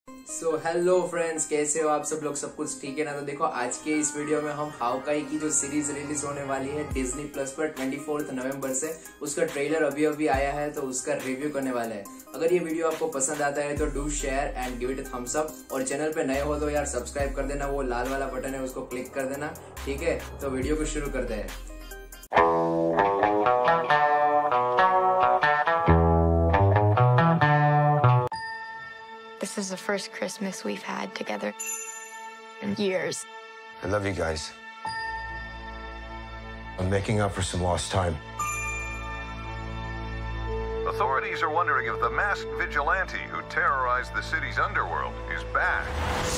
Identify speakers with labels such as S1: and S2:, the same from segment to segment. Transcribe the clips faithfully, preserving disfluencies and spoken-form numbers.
S1: So hello friends, कैसे हो आप सब लोग? सब कुछ ठीक है ना? तो देखो, आज के इस वीडियो में हम हाउकाई की जो सीरीज रिलीज होने वाली है डिज्नी प्लस पर चौबीस नवंबर से, उसका ट्रेलर अभी अभी आया है, तो उसका रिव्यू करने वाले हैं। अगर ये वीडियो आपको पसंद आता है तो do share and give it a thumbs up, और चैनल पे नए हो तो यार सब्सक्राइब कर देना, वो लाल वाला बटन है उसको क्लिक कर देना, ठीक है? तो वीडियो को शुरू करते हैं।
S2: This is the first Christmas we've had together in years.
S3: I love you guys. I'm making up for some lost time.
S4: Authorities are wondering if the masked vigilante who terrorized the city's underworld is back.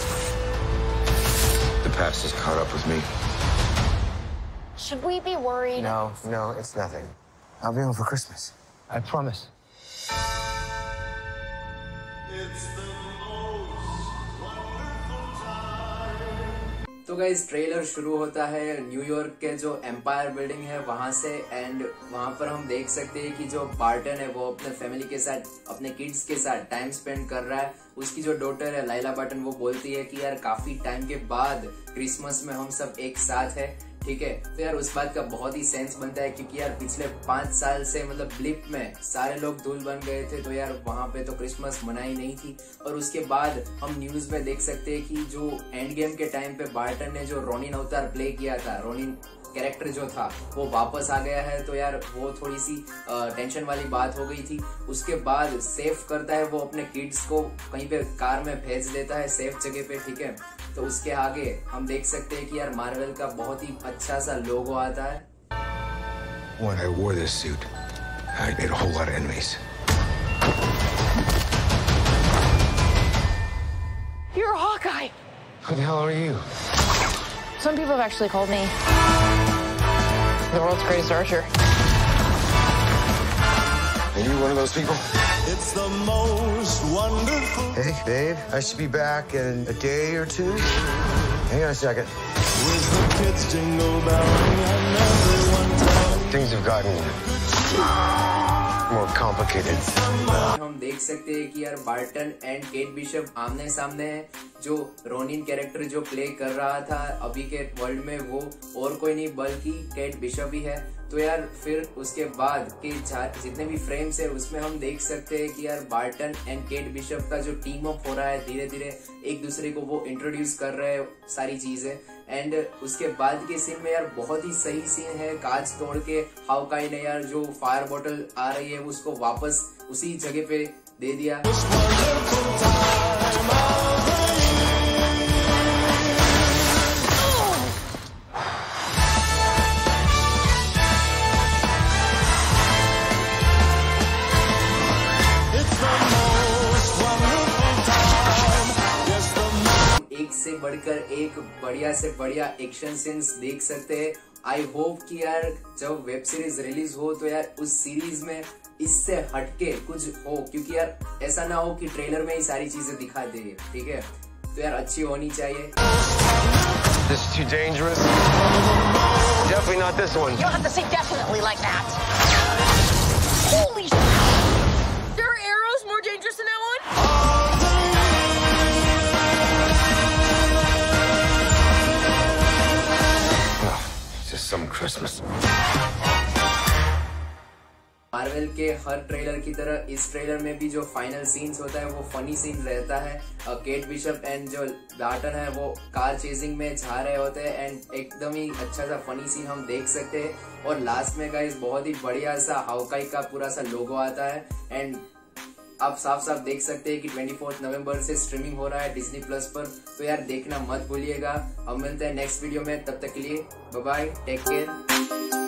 S3: The past has caught up with me.
S2: Should we be worried?
S3: No, no, it's nothing. I'll be home for Christmas. I promise.
S1: तो guys, trailer शुरू होता है New York के जो empire building है वहां से, and वहां पर हम देख सकते हैं कि जो बार्टन है वो अपने फैमिली के साथ, अपने किड्स के साथ टाइम स्पेंड कर रहा है। उसकी जो डॉटर है लाइला बार्टन, वो बोलती है कि यार काफी टाइम के बाद क्रिसमस में हम सब एक साथ है, ठीक है? तो यार उस बात का बहुत ही सेंस बनता है, क्योंकि यार पिछले पांच साल से मतलब ब्लिप में सारे लोग धूल बन गए थे, तो यार वहां पे तो क्रिसमस मनाई नहीं थी। और उसके बाद हम न्यूज में देख सकते हैं कि जो एंड गेम के टाइम पे बार्टन ने जो रोनिन अवतार प्ले किया था, रोनिन कैरेक्टर जो था वो वापस आ गया है, तो यार वो थोड़ी सी टेंशन वाली बात हो गई थी। उसके बाद सेफ करता है वो अपने किड्स को, कहीं पे कार में भेज देता है सेफ जगह पे, ठीक है? तो उसके आगे हम देख सकते हैं कि यार मार्वल का बहुत ही अच्छा सा लोगो आता है।
S3: When I wore this suit, I made a whole lot of enemies.
S2: You're a Hawkeye!
S3: Who the hell are you?
S2: Some people have actually called me the world's greatest archer.
S3: Are you one of those people?
S5: It's the most wonderful.
S3: Hey, babe, I should be back in a day or two. Hang on a second.
S5: With the kids jingle belling and everyone telling.
S3: Things have gotten more complicated.
S1: हम देख सकते हैं कि यार Barton and Kate Bishop आमने सामने है। जो रोनिन कैरेक्टर जो प्ले कर रहा था अभी के वर्ल्ड में, वो और कोई नहीं बल्कि केट बिशप ही है। तो यार फिर उसके बाद के जितने भी फ्रेम्स है उसमें हम देख सकते हैं कि यार बार्टन एंड केट बिशप का जो टीम अप हो रहा है, धीरे धीरे एक दूसरे को वो इंट्रोड्यूस कर रहे हैं सारी चीजें। एंड उसके बाद के सीन में यार बहुत ही सही सीन है, कांच तोड़ के हाउकाई ने यार जो फायर बॉटल आ रही है उसको वापस उसी जगह पे दे दिया। एक से बढ़कर एक बढ़िया से बढ़िया एक्शन सीन्स देख सकते हैं। आई होप कि यार जब वेब सीरीज रिलीज हो तो यार उस सीरीज में इससे हटके कुछ हो, क्योंकि यार ऐसा ना हो कि ट्रेलर में ही सारी चीजें दिखा दे, ठीक है? तो यार अच्छी होनी चाहिए।
S3: This is too dangerous. Definitely not this one.
S6: You don't have to say definitely like that. Holy sh**! There are arrows more dangerous than that one?
S3: Just some Christmas.
S1: Marvel के हर ट्रेलर की तरह इस trailer में भी जो final scenes होता है वो फनी सीन रहता है। केट बिशप एंड जो बार्टन है वो कार चेजिंग में जा रहे होते हैं, एंड एकदम ही अच्छा सा फनी सीन हम देख सकते हैं। और लास्ट में गाइस बहुत ही बढ़िया सा हाउकाई का पूरा सा लोगो आता है, एंड आप साफ साफ देख सकते हैं कि चौबीस नवंबर से स्ट्रीमिंग हो रहा है डिज्नी प्लस पर। तो यार देखना मत भूलिएगा। अब मिलते हैं नेक्स्ट वीडियो में, तब तक के लिए बाय बाय, टेक केयर।